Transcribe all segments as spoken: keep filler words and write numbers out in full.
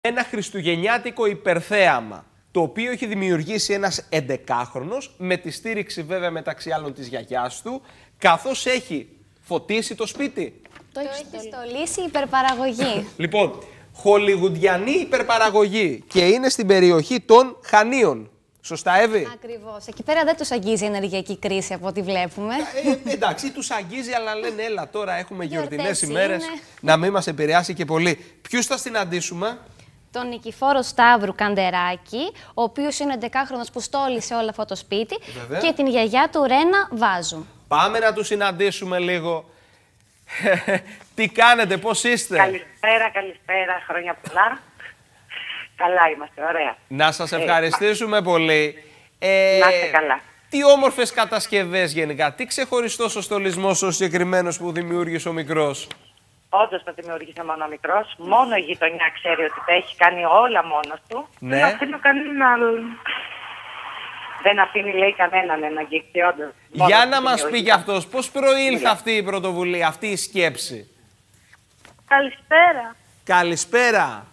Ένα χριστουγεννιάτικο υπερθέαμα, το οποίο έχει δημιουργήσει ένας εντεκάχρονος, με τη στήριξη βέβαια μεταξύ άλλων της γιαγιάς του, καθώς έχει φωτίσει το σπίτι. Το έχει στολίσει υπερπαραγωγή. Λοιπόν, χολιγουντιανή υπερπαραγωγή και είναι στην περιοχή των Χανίων. Σωστά, Εύη? Ακριβώς. Εκεί πέρα δεν τους αγγίζει η ενεργειακή κρίση από ό,τι βλέπουμε. Ε, εντάξει, τους αγγίζει, αλλά λένε έλα τώρα έχουμε γιορτινές ημέρες, είναι. να μην μας επηρεάσει και πολύ. Ποιους θα συναντήσουμε? Τον Νικηφόρο Σταύρου Καντεράκη, ο οποίος είναι εντεκάχρονος που στόλισε όλο αυτό το σπίτι, Βέβαια. και την γιαγιά του Ρένα Βάζου. Πάμε να τους συναντήσουμε λίγο. Τι κάνετε, πώς είστε? Καλησπέρα, καλησπέρα, χρόνια πολλά. Καλά είμαστε, ωραία. Να σας ευχαριστήσουμε ε, πολύ. Ε, να είστε καλά. Τι όμορφες κατασκευές γενικά, τι ξεχωριστός ο στολισμός ο συγκεκριμένος που δημιούργησε ο μικρός? Όντως το δημιούργησε μόνο ο μικρός. Μόνο η γειτονιά ξέρει ότι τα έχει κάνει όλα μόνος του. Ναι. Δεν αφήνει κανέναν άλλον. Δεν αφήνει, λέει, κανέναν να αγγίξει, όντως. Για να μας πει κι αυτός, πώς προήλθε αυτή η πρωτοβουλία, αυτή η σκέψη? Καλησπέρα. Καλησπέρα.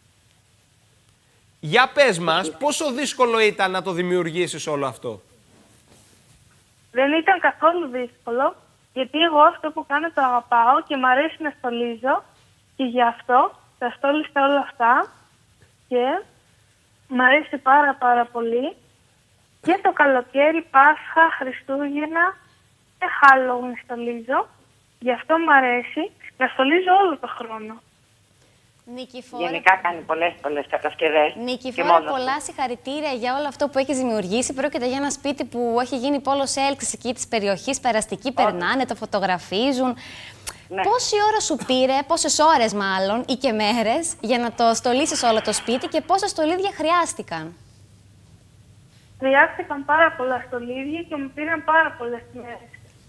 Για πες μας, πόσο δύσκολο ήταν να το δημιουργήσεις όλο αυτό? Δεν ήταν καθόλου δύσκολο, γιατί εγώ αυτό που κάνω το αγαπάω και μου αρέσει να στολίζω και γι' αυτό τα στόλισα όλα αυτά και μου αρέσει πάρα πάρα πολύ. Και το καλοκαίρι, Πάσχα, Χριστούγεννα και Halloween στολίζω. Γι' αυτό μου αρέσει να στολίζω όλο το χρόνο. Νικηφόρε, Γενικά κάνει πολλές πολλές κατασκευές. Νικηφόρε, πολλά συγχαρητήρια για όλο αυτό που έχεις δημιουργήσει. Πρόκειται για ένα σπίτι που έχει γίνει πόλος έλξης εκεί της περιοχής. Περαστικοί περνάνε, το φωτογραφίζουν. Ναι. Πόση ώρα σου πήρε, πόσες ώρες μάλλον ή και μέρες, για να το στολίσεις όλο το σπίτι και πόσα στολίδια χρειάστηκαν? Χρειάστηκαν πάρα πολλά στολίδια και μου πήραν πάρα πολλές μέρες.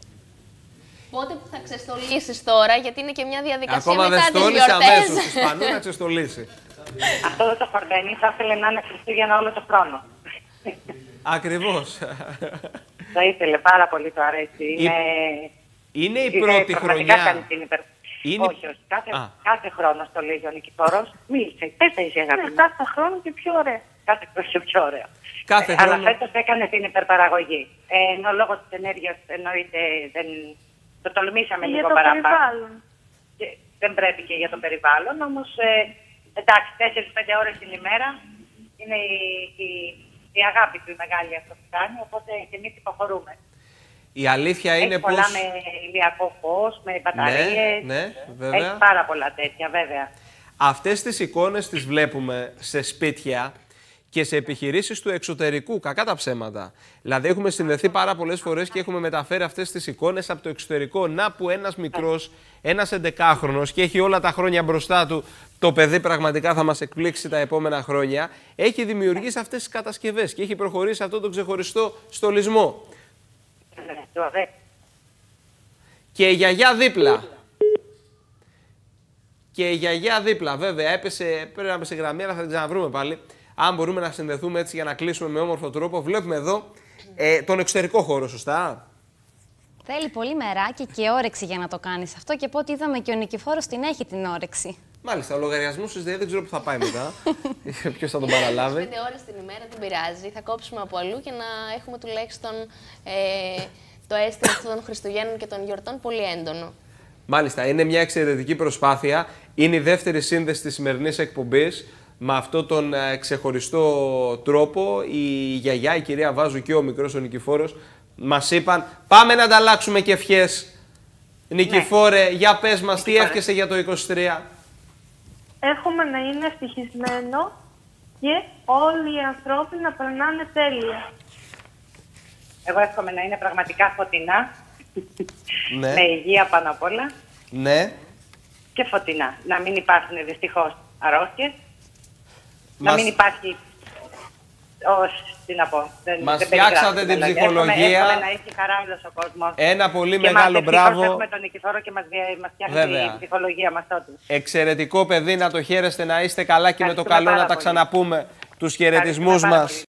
Πότε που θα ξεστολίσεις τώρα, γιατί είναι και μια διαδικασία ακόμα μετά τις γιορτές. γιορτές. Ακόμα δεν στόλισε αμέσως, Σπανού να ξεστολίσει. Αυτό το χορτένι θα ήθελε να είναι Χριστούγεννα όλο το χρόνο. Ακριβώς. Θα ήθελε πάρα πολύ, το αρέσει. Η... Είναι... είναι η είναι πρώτη χρονιά. Κάνει την υπερ... Είναι... Όχι, όχι. Κάθε, κάθε χρόνο στολίζει ο Νικηφόρος. Μίλησε, πες τα εσύ, αγάπη. Ναι, κάθε χρόνο και πιο ωραία. Κάθε χρόνο και πιο ωραία. Κάθε ε, χρόνο... Αλλά φέτος έκανε την υπερπαραγωγή. Ε, ενώ λόγω της ενέργειας εννοείται δεν... Το τολμήσαμε και λίγο για το παραπάνω. περιβάλλον. Και δεν πρέπει και για το περιβάλλον, όμως ε, εντάξει, τέσσερις πέντε ώρες την ημέρα είναι η, η, η αγάπη του η μεγάλη αυτό που κάνει, οπότε και εμείς υποχωρούμε. Η αλήθεια είναι έχει πως... πολλά με ηλιακό φως, με μπαταρίες, ναι, ναι, βέβαια. έχει πάρα πολλά τέτοια βέβαια. Αυτές τις εικόνες τις βλέπουμε σε σπίτια και σε επιχειρήσεις του εξωτερικού, κακά τα ψέματα. Δηλαδή έχουμε συνδεθεί πάρα πολλές φορές και έχουμε μεταφέρει αυτές τις εικόνες από το εξωτερικό. Να που ένας μικρός, ένας εντεκάχρονος και έχει όλα τα χρόνια μπροστά του, το παιδί πραγματικά θα μας εκπλήξει τα επόμενα χρόνια, έχει δημιουργήσει αυτές τις κατασκευές και έχει προχωρήσει αυτό τον ξεχωριστό στολισμό. Και η γιαγιά δίπλα. Και η γιαγιά δίπλα, βέβαια, έπεσε, πρέπει να πέσει γραμμή, αλλά θα την ξαναβρούμε πάλι. Αν μπορούμε να συνδεθούμε έτσι για να κλείσουμε με όμορφο τρόπο. Βλέπουμε εδώ ε, τον εξωτερικό χώρο, σωστά. Θέλει πολύ μεράκι και όρεξη για να το κάνεις αυτό και από ό,τι είδαμε και ο Νικηφόρος την έχει την όρεξη. Μάλιστα, ο λογαριασμός σας δεν ξέρω που θα πάει μετά. Ποιος θα τον παραλάβει. Πέντε ώρες την ημέρα δεν πειράζει. Θα κόψουμε από αλλού και να έχουμε τουλάχιστον ε, το αίσθημα των Χριστουγέννων και των γιορτών πολύ έντονο. Μάλιστα, είναι μια εξαιρετική προσπάθεια. Είναι η δεύτερη σύνδεση της σημερινής εκπομπής. Με αυτόν τον ε, ξεχωριστό τρόπο, η γιαγιά, η κυρία Βάζου και ο μικρός ο Νικηφόρος μας είπαν πάμε να ανταλλάξουμε και ευχές. Νικηφόρε, ναι. Για πες μας, τι εύχεσαι για το είκοσι τρία. Εύχομαι να είναι ευτυχισμένο και όλοι οι ανθρώποι να περνάνε τέλεια. Εγώ εύχομαι να είναι πραγματικά φωτεινά, Ναι. με υγεία πάνω απ' όλα. Ναι. Και φωτεινά. Να μην υπάρχουν δυστυχώς αρρώστιες. Μας... Να μην υπάρχει. Όχι, τι να πω. Δεν, μας δεν φτιάξατε την ψυχολογία. Εύχομαι να έχει χαρά όλος ο κόσμος. Ένα πολύ και μεγάλο μας μπράβο. Έχουμε τον Νικηφόρο και μας, μας φτιάχνει την ψυχολογία μας τότε. Εξαιρετικό παιδί, να το χαίρεστε, να είστε καλά και με το καλό να τα ξαναπούμε τους χαιρετισμούς μας.